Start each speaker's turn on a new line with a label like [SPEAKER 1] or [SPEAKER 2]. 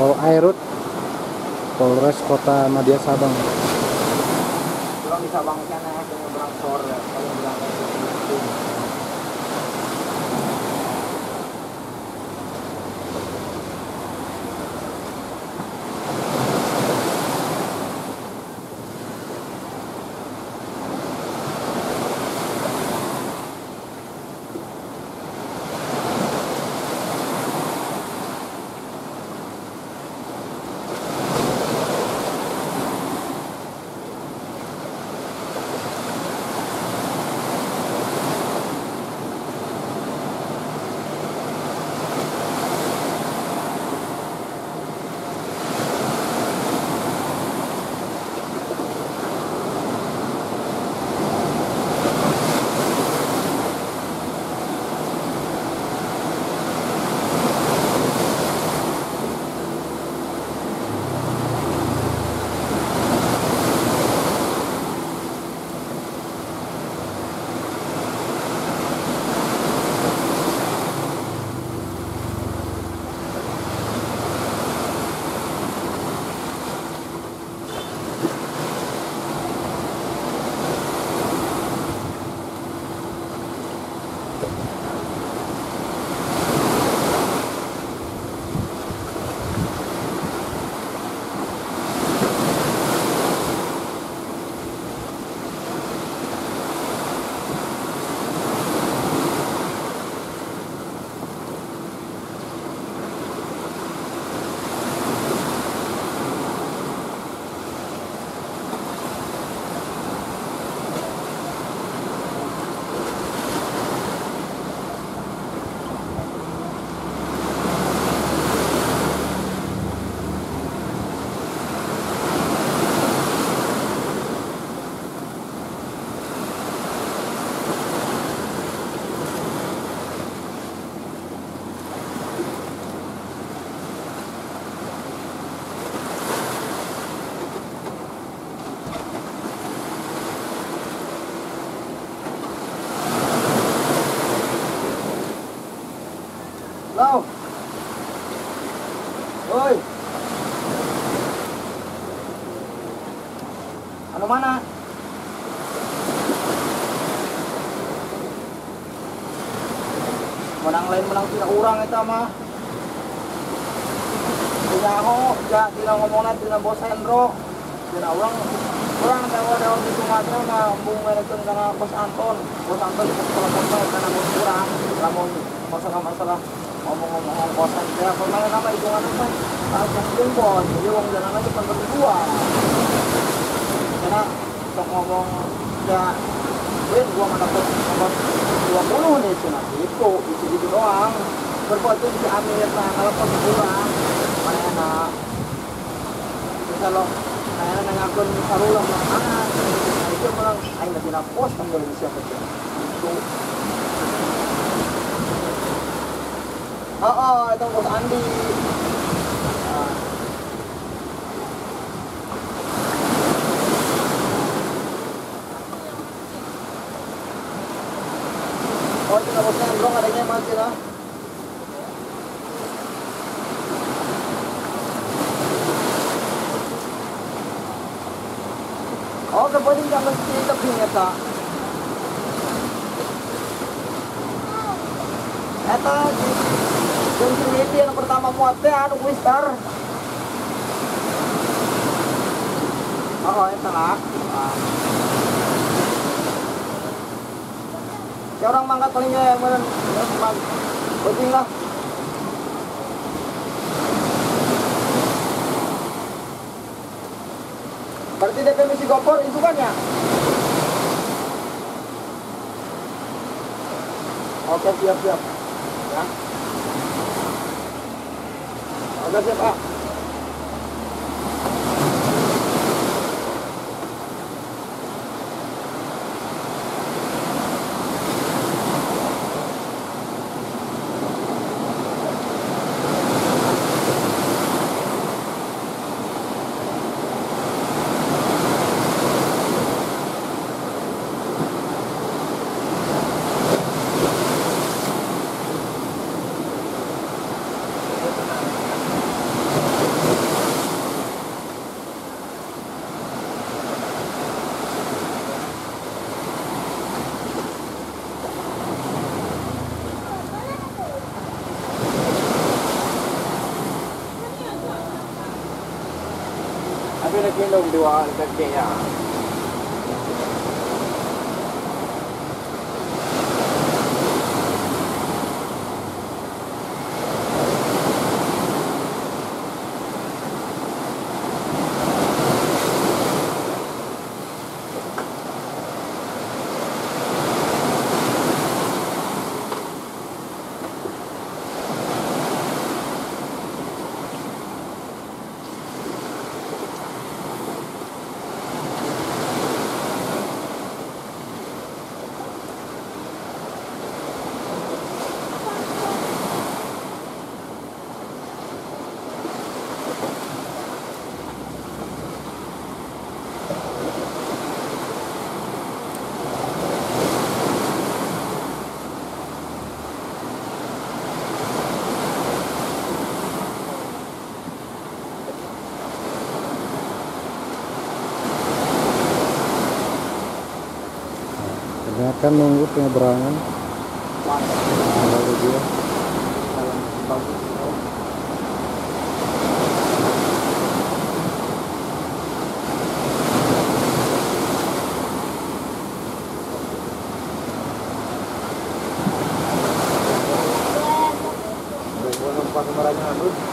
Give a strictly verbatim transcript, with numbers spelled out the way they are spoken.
[SPEAKER 1] Pol Airut, Polres Kota Madya Sabang.
[SPEAKER 2] Pulang di Sabang sana dengan berang sore, kalau bilang itu. Halo. Woi. Anu mana? Menang lain menang tidak orang eta mah. Punya ho, ja tidak ngomongna tidak bos Hendro. Dina orang orang dewa-dewa di Sumatera mah embung merekeun kana Bos Anton. Bos Anton di telepon mah kana bos urang. Lamun masalah-masalah ngomong-ngomong ongkosan dia pemain nama hitungan apa harus bos jadi uang jalan aja pengen dua karena sok ngomong ya duit gua mana dapat nomor dua puluh nih cina itu itu itu doang berbuat tuh di Amerika kalau pun kurang mana enak bisa lo kayak neng akun sarulang mana itu malah aing nggak tidak post kan dari siapa itu oh, oh, itu bos Andi. Nah. Oh, itu bosnya Androng adanya masih lah. Oh, kemudian jangan kita punya tak. Eta Infinity yang pertama muatnya anu Twister. Oh, eta lah. Si orang mangkat paling gaya meureun penting lah. Berarti D P misi Gopor itu kan ya? Oke, siap-siap. Ya. Oke, siap, Pak. Dapat minum dua kecilnya.
[SPEAKER 1] Akan nunggu penyeberangan. Lalu dia
[SPEAKER 2] Bagus. Gua nampak kameranya, Bud.